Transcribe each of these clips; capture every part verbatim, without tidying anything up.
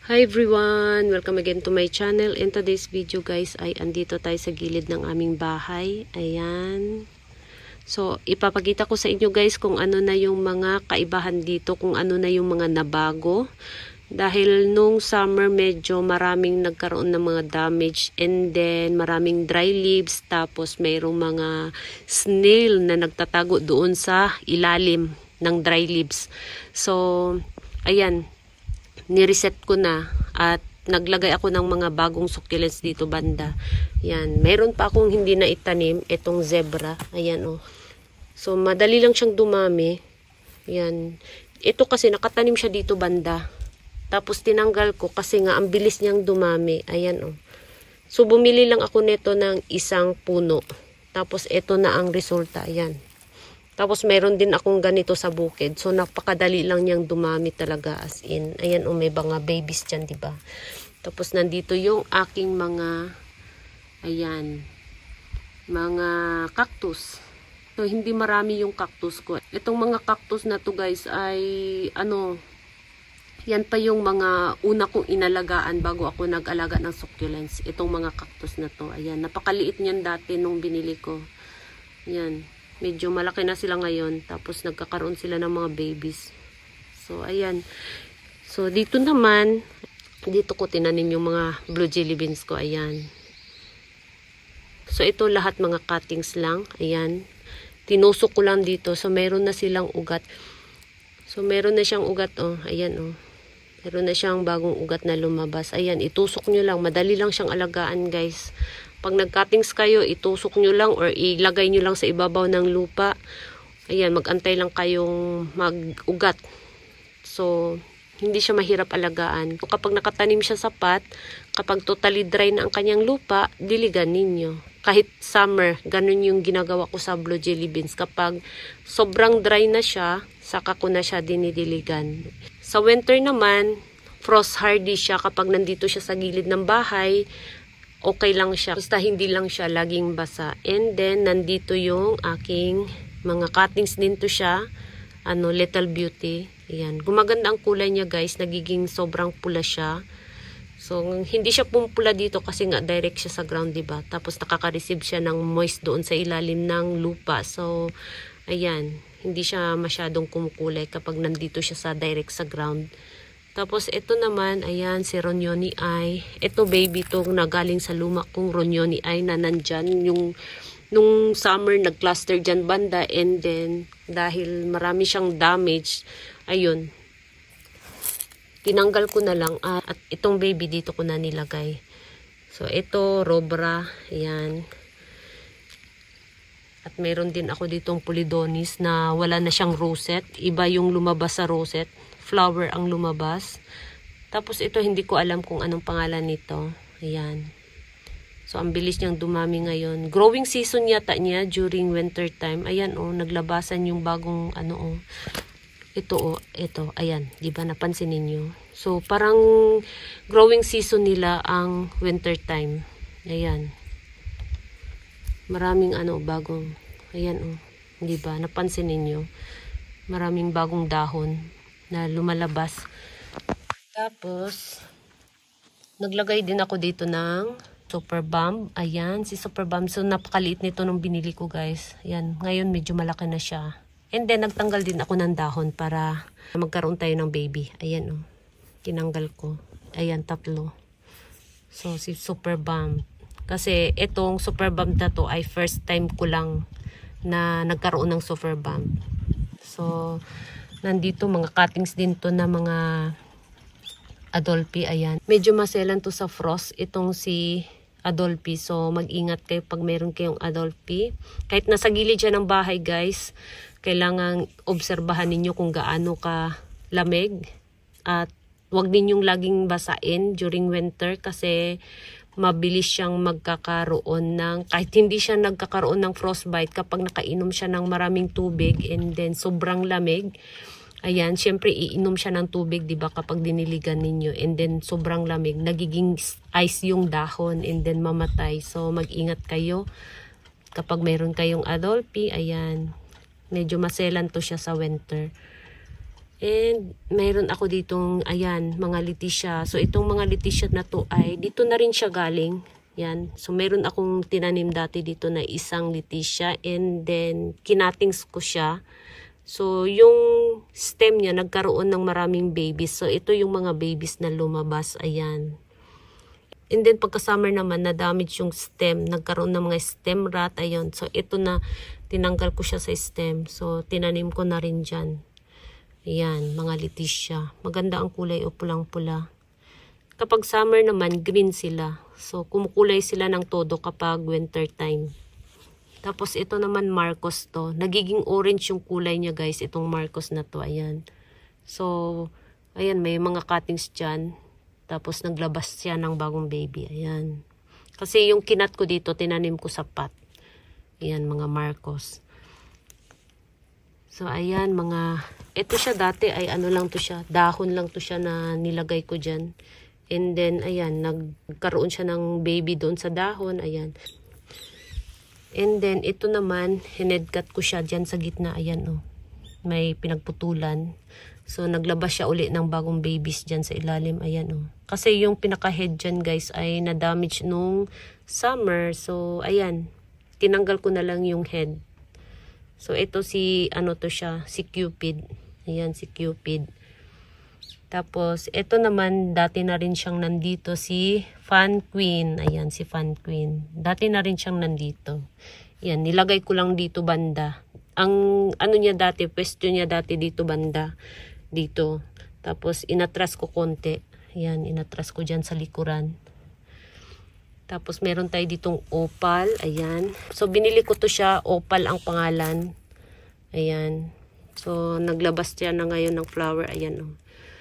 Hi everyone! Welcome again to my channel. In today's video guys ay andito tayo sa gilid ng aming bahay. Ayan. So ipapakita ko sa inyo guys kung ano na yung mga kaibahan dito, kung ano na yung mga nabago. Dahil nung summer medyo maraming nagkaroon ng mga damage and then maraming dry leaves, tapos mayroong mga snail na nagtatago doon sa ilalim ng dry leaves. So ayan, ni-reset ko na at naglagay ako ng mga bagong succulents dito banda. Yan, meron pa akong hindi na itanim, itong zebra. Ayan oh. So madali lang siyang dumami. Yan. Ito kasi nakatanim siya dito banda. Tapos tinanggal ko kasi nga ang bilis niyang dumami. Ayan oh. So bumili lang ako nito ng isang puno. Tapos ito na ang resulta. Ayan. Tapos meron din akong ganito sa bukid. So napakadali lang niyang dumami talaga, as in. Ayan o, oh, may mga babies dyan, diba? Tapos nandito yung aking mga, ayan, mga cactus. So hindi marami yung cactus ko. Itong mga cactus na to guys ay, ano, yan pa yung mga una kong inalagaan bago ako nag-alaga ng succulents. Itong mga cactus na to. Ayan, napakaliit niyan dati nung binili ko. Ayan. Medyo malaki na sila ngayon. Tapos nagkakaroon sila ng mga babies. So, ayan. So, dito naman, dito ko tinanim yung mga blue jelly beans ko. Ayan. So, ito lahat mga cuttings lang. Ayan. Tinusok ko lang dito. So, meron na silang ugat. So, meron na siyang ugat. Oh, ayan oh. Meron na siyang bagong ugat na lumabas. Ayan, itusok nyo lang. Madali lang siyang alagaan guys. Pag nag-cuttings kayo, itusok nyo lang or ilagay nyo lang sa ibabaw ng lupa. Ayan, mag-antay lang kayong mag-ugat. So, hindi siya mahirap alagaan. So, kapag nakatanim siya sa pot, kapag totally dry na ang kanyang lupa, diligan ninyo. Kahit summer, ganun yung ginagawa ko sa blue jelly beans. Kapag sobrang dry na siya, saka ko na siya dinidiligan. Sa winter naman, frost hardy siya kapag nandito siya sa gilid ng bahay. Okay lang siya. Basta hindi lang siya laging basa. And then, nandito yung aking mga cuttings din to siya. Ano, Little Beauty. Ayan. Gumaganda ang kulay niya guys. Nagiging sobrang pula siya. So, hindi siya pumpula dito kasi nga direct siya sa ground, diba? Tapos nakaka-receive siya ng moist doon sa ilalim ng lupa. So, ayan. Hindi siya masyadong kumukulay kapag nandito siya sa direct sa ground. Tapos ito naman, ayan, si Ronyoni Eye. Ito baby tong nagaling sa luma kong Ronyoni Eye na nandyan. Yung, nung summer nag-cluster dyan banda and then dahil marami siyang damage, ayun, tinanggal ko na lang at, at itong baby dito ko na nilagay. So ito, Robra, ayan. At meron din ako ditong Polydonis na wala na siyang rosette. Iba yung lumabas sa rosette. Flower ang lumabas. Tapos ito hindi ko alam kung anong pangalan nito. Ayan. So ang bilis niyang dumami ngayon. Growing season yata niya during winter time. Ayan oh, naglabasan yung bagong ano oh. Ito oh, ito. Ayan, di ba napansin niyo? So parang growing season nila ang winter time. Ayan. Maraming ano bagong. Ayan oh. Di ba napansin niyo? Maraming bagong dahon na lumalabas. Tapos, naglagay din ako dito ng Super Balm. Ayan, si Super Balm. So, napakaliit nito nung binili ko, guys. Ayan, ngayon medyo malaki na siya. And then, nagtanggal din ako ng dahon para magkaroon tayo ng baby. Ayan, oh. Tinanggal ko. Ayan, tatlo. So, si Super Balm. Kasi, itong Super Balm na to ay first time ko lang na nagkaroon ng Super Balm. So, nandito mga cuttings din to na mga Adolphi. Ayan. Medyo maselan to sa frost. Itong si Adolphi. So mag-ingat kayo pag meron kayong Adolphi. Kahit nasa gilid siya ng bahay guys, kailangan obserbahan ninyo kung gaano ka lamig. At wag ninyong laging basain during winter kasi mabilis siyang magkakaroon ng, kahit hindi siya nagkakaroon ng frostbite kapag nakainom siya ng maraming tubig and then sobrang lamig. Ayan, syempre iinom siya ng tubig, diba, kapag diniligan ninyo and then sobrang lamig, nagiging ice yung dahon and then mamatay. So mag-ingat kayo kapag mayroon kayong Adolphi. Ayan, medyo maselan to siya sa winter. And mayroon ako ditong, ayan, mga Leticia. So itong mga Leticia na to ay, dito na rin siya galing. Yan. So mayroon akong tinanim dati dito na isang Leticia. And then kinatings ko siya. So yung stem niya nagkaroon ng maraming babies. So ito yung mga babies na lumabas. Ayan. And then pagka summer naman na damage yung stem. Nagkaroon ng mga stem rot. Ayun. So ito na tinanggal ko siya sa stem. So tinanim ko na rin dyan. Ayan, mga Leticia. Maganda ang kulay o pulang-pula. Kapag summer naman, green sila. So, kumukulay sila ng todo kapag winter time. Tapos, ito naman Marcos to. Nagiging orange yung kulay niya, guys. Itong Marcos na to. Ayan. So, ayan, may mga cuttings dyan. Tapos, naglabas siya ng bagong baby. Ayan. Kasi yung kinat ko dito, tinanim ko sa pot. Ayan, mga Marcos. So, ayan, mga, ito siya dati ay ano lang to siya, dahon lang to siya na nilagay ko dyan. And then, ayan, nagkaroon siya ng baby doon sa dahon, ayan. And then, ito naman, hinedcut ko siya dyan sa gitna, ayan, oh. May pinagputulan. So, naglabas siya uli ng bagong babies dyan sa ilalim, ayan, oh. Kasi yung pinaka-head dyan, guys, ay na-damage nung summer. So, ayan, tinanggal ko na lang yung head. So, ito si, ano to siya, si Cupid. Ayan, si Cupid. Tapos, ito naman, dati na rin siyang nandito, si Fan Queen. Ayan, si Fan Queen. Dati na rin siyang nandito. Ayan, nilagay ko lang dito banda. Ang, ano niya dati, pwesto niya dati dito banda. Dito. Tapos, inatras ko konti. Ayan, inatras ko dyan sa likuran. Tapos, meron tayo ditong opal. Ayan. So, binili ko to siya. Opal ang pangalan. Ayan. So, naglabas siya na ngayon ng flower. Ayan, oh.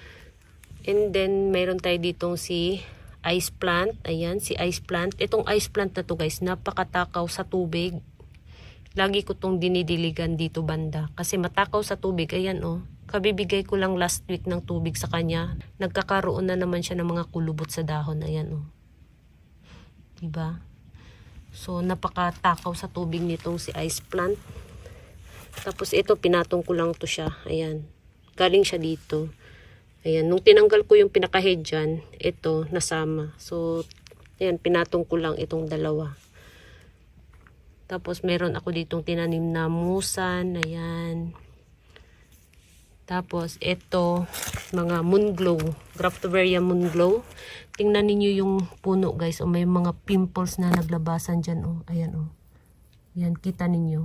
And then, meron tayo ditong si ice plant. Ayan, si ice plant. Itong ice plant na to, guys, napakatakaw sa tubig. Lagi ko tong dinidiligan dito banda. Kasi matakaw sa tubig. Ayan, oh. Kabibigay ko lang last week ng tubig sa kanya. Nagkakaroon na naman siya ng mga kulubot sa dahon. Ayan, oh. Diba? So, napakatakaw sa tubig nitong si ice plant. Tapos, ito, pinatong ko lang to siya. Ayan. Galing siya dito. Ayan. Nung tinanggal ko yung pinaka-head dyan, ito, nasama. So, ayan, pinatong ko lang itong dalawa. Tapos, meron ako ditong tinanim na musan. Ayan. Tapos, ito, mga moon glow. Graftoveria moon glow. Tingnan ninyo yung puno, guys. O may mga pimples na naglabasan dyan. O, ayan, o. Ayan, kita ninyo.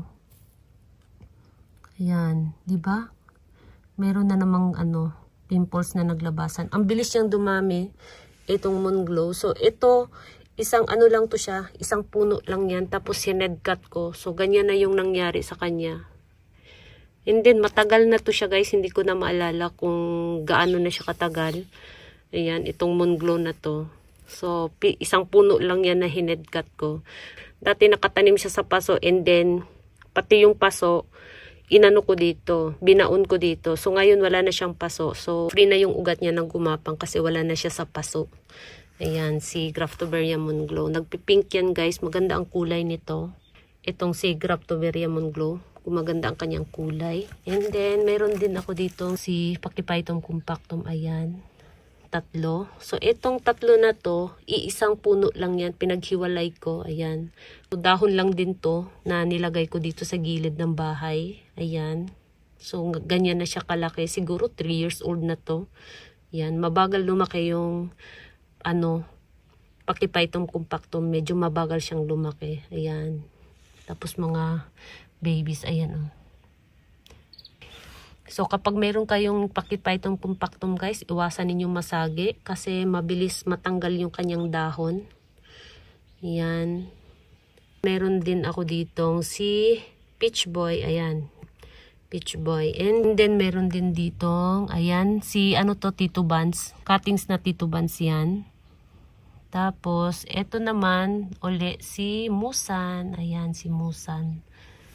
Ayan, di ba? Meron na namang, ano, pimples na naglabasan. Ang bilis niyang dumami, itong moon glow. So, ito, isang ano lang to siya. Isang puno lang yan. Tapos, hinedcut ko. So, ganyan na yung nangyari sa kanya. And then, matagal na to siya, guys. Hindi ko na maalala kung gaano na siya katagal. Ayan, itong moon glow na to. So, isang puno lang yan na hinedcut ko. Dati nakatanim siya sa paso. And then, pati yung paso, inano ko dito. Binaon ko dito. So, ngayon wala na siyang paso. So, free na yung ugat niya ng gumapang kasi wala na siya sa paso. Ayan, si Graftoveria moon glow. Nagpipink yan, guys. Maganda ang kulay nito. Itong si Graftoveria moon glow. Gumaganda ang kanyang kulay. And then, meron din ako dito si Pachyphytum compactum. Ayan. Tatlo. So, itong tatlo na to, iisang puno lang yan. Pinaghiwalay ko. Ayan. So, dahon lang din to na nilagay ko dito sa gilid ng bahay. Ayan. So, ganyan na siya kalaki. Siguro three years old na to. Ayan. Mabagal lumaki yung ano, Pachyphytum compactum. Medyo mabagal siyang lumaki. Ayan. Tapos mga babies, ayan, oh. So, kapag meron kayong Pachyphytum compactum, guys, iwasan ninyong masagi kasi mabilis matanggal yung kanyang dahon. Ayan. Meron din ako ditong si Peach Boy, ayan. Peach Boy. And then, meron din ditong, ayan, si, ano to, titubans. Cuttings na titubans yan. Tapos, eto naman, uli, si Musan. Ayan, si Musan.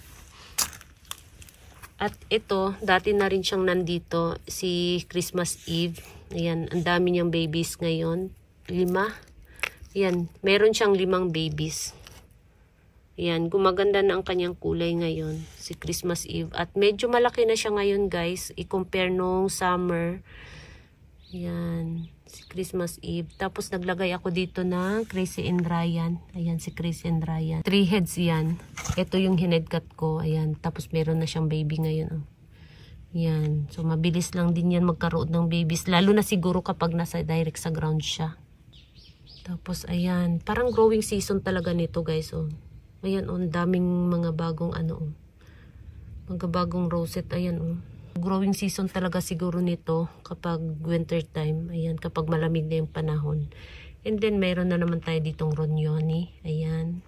At ito, dati na rin siyang nandito, si Christmas Eve. Ayan, ang dami niyang babies ngayon. Lima. Ayan, meron siyang limang babies. Ayan, gumaganda na ang kanyang kulay ngayon, si Christmas Eve. At medyo malaki na siya ngayon guys, i-compare nung summer. Ayan, si Christmas Eve. Tapos naglagay ako dito ng Crazy and Ryan. Ayan, si Crazy and Ryan. Three heads yan. Ito yung hinedcut ko. Ayan, tapos meron na siyang baby ngayon. Oh. Ayan, so mabilis lang din yan magkaroon ng babies. Lalo na siguro kapag nasa direct sa ground siya. Tapos ayan, parang growing season talaga nito guys. Oh. Ayan, oh, daming mga bagong ano, oh. Mga bagong rosette, ayan, oh. Growing season talaga siguro nito kapag winter time. Ayan, kapag malamig na yung panahon. And then, meron na naman tayo ditong ronyoni. Ayan.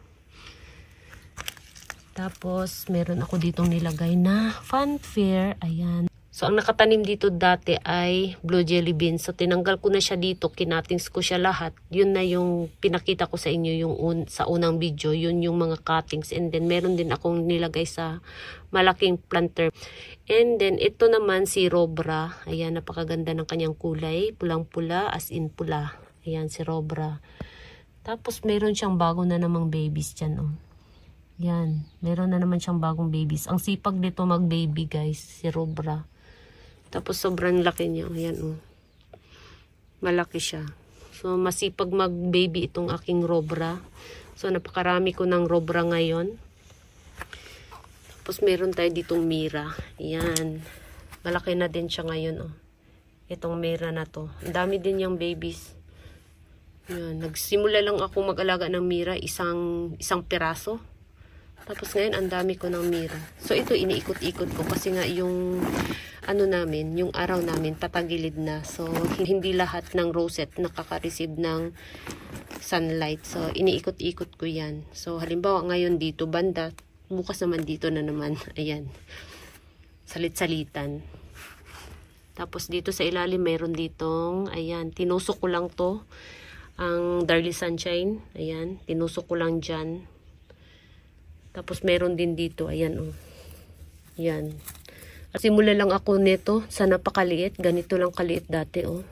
Tapos, meron ako ditong nilagay na fanfare. Ayan. So, ang nakatanim dito dati ay blue jelly beans. So, tinanggal ko na siya dito. Kinatings ko siya lahat. Yun na yung pinakita ko sa inyo yung un sa unang video. Yun yung mga cuttings. And then, meron din akong nilagay sa malaking planter. And then, ito naman si Robra. Ayan, napakaganda ng kanyang kulay. Pulang-pula, as in pula. Ayan, si Robra. Tapos, meron siyang bago na namang babies dyan, oh. Ayan, meron na naman siyang bagong babies. Ang sipag nito mag-baby, guys, si Robra. Tapos sobrang laki niya. Ayan, oh. Malaki siya. So, masipag mag-baby itong aking Robra. So, napakarami ko ng Robra ngayon. Tapos, meron tayo ditong Mira. Ayan. Malaki na din siya ngayon, oh. Itong Mira na to. Ang dami din yung babies. Ayan. Nagsimula lang ako mag-alaga ng Mira. Isang, isang piraso. Tapos, ngayon, ang dami ko ng Mira. So, ito, iniikot-ikot ko. Kasi nga, yung ano namin, yung araw namin patagilid na. So, hindi lahat ng rosette nakaka-receive ng sunlight. So, iniikot-ikot ko yan. So, halimbawa ngayon dito, banda, bukas naman dito na naman. Ayan. Salit-salitan. Tapos, dito sa ilalim, meron ditong, ayan, tinusok ko lang to. Ang Darly Sunshine. Ayan, tinusok ko lang dyan. Tapos, meron din dito, ayan, oh. Ayan. Simula lang ako nito sa napakaliit. Ganito lang kaliit dati, oh.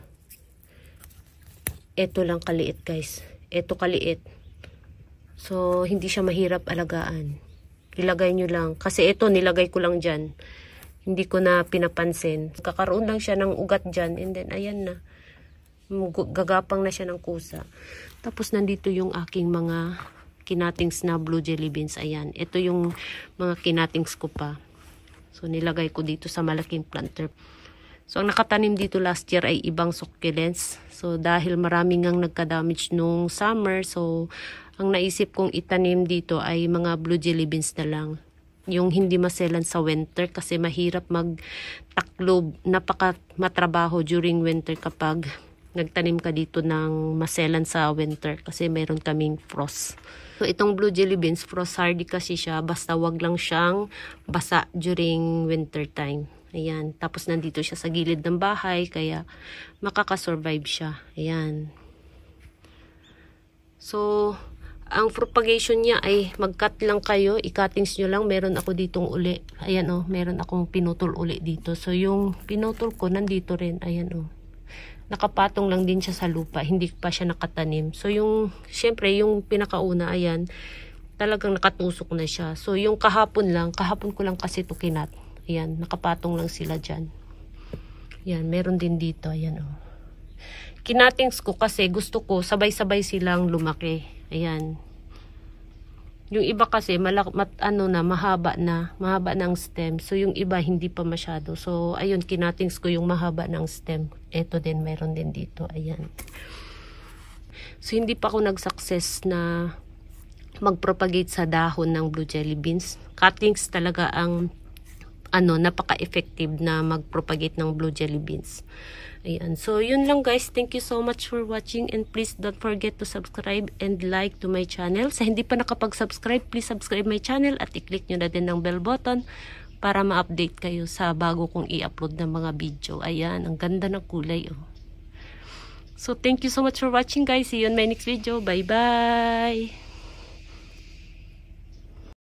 Ito lang kaliit, guys. Ito kaliit. So, hindi siya mahirap alagaan. Ilagay nyo lang. Kasi ito, nilagay ko lang dyan. Hindi ko na pinapansin. Kakaroon lang siya ng ugat dyan. And then, ayan na. Gagapang na siya ng kusa. Tapos, nandito yung aking mga kinatings na blue jelly beans. Ayan. Ito yung mga kinatings ko pa. So, nilagay ko dito sa malaking planter. So, ang nakatanim dito last year ay ibang succulents. So, dahil maraming ngang nagka-damage nung summer, so, ang naisip kong itanim dito ay mga blue jelly beans na lang. Yung hindi maselan sa winter kasi mahirap magtaklob. Napaka matrabaho during winter kapag nagtanim ka dito ng maselan sa winter kasi meron kaming frost. So, itong blue jelly beans, frost hardy kasi siya. Basta wag lang siyang basa during winter time. Ayan. Tapos, nandito siya sa gilid ng bahay. Kaya, makakasurvive siya. Ayan. So, ang propagation niya ay mag-cut lang kayo. I-cuttings nyo lang. Meron ako ditong uli. Ayan, oh. Meron akong pinutol uli dito. So, yung pinutol ko, nandito rin. Ayan, oh. Nakapatong lang din siya sa lupa, hindi pa siya nakatanim. So, yung, syempre, yung pinakauna, ayan, talagang nakatusok na siya. So, yung kahapon lang, kahapon ko lang kasi ito kinat. Ayan, nakapatong lang sila dyan. Ayan, meron din dito, ayan, oh. Kinatings ko kasi gusto ko, sabay-sabay silang lumaki. Ayan. Yung iba kasi, malak, mat, ano na, mahaba na, mahaba ng stem. So, yung iba, hindi pa masyado. So, ayun, kinatings ko yung mahaba ng stem. Ito din, meron din dito. Ayan. So, hindi pa ako nag-success na mag-propagate sa dahon ng blue jelly beans. Cuttings talaga ang, ano, napaka-effective na mag-propagate ng blue jelly beans. Ayan. So, yun lang guys. Thank you so much for watching and please don't forget to subscribe and like to my channel. Sa hindi pa nakapag-subscribe, please subscribe my channel at i-click nyo na din ng bell button para ma-update kayo sa bago kong i-upload ng mga video. Ayan. Ang ganda ng kulay, oh. So, thank you so much for watching guys. See you on my next video. Bye-bye!